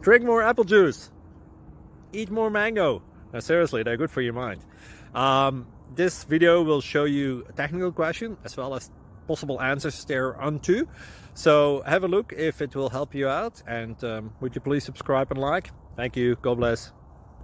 Drink more apple juice. Eat more mango. Now, seriously, they're good for your mind. This video will show you a technical question as well as possible answers thereunto. So have a look if it will help you out, and would you please subscribe and like? Thank you. God bless.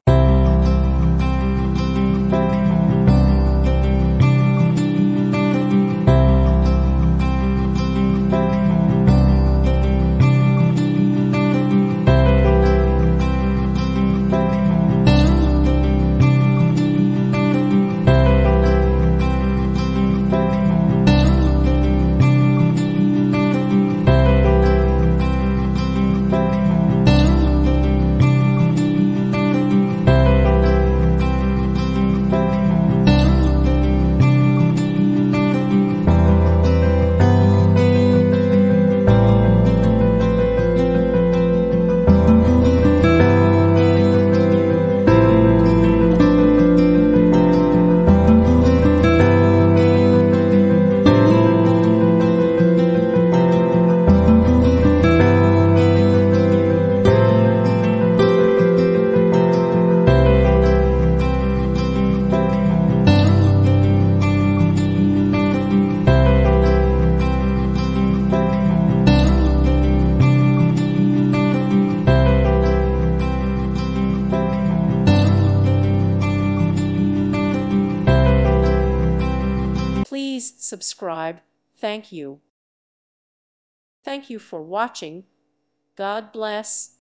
Please subscribe. Thank you. Thank you for watching. God bless.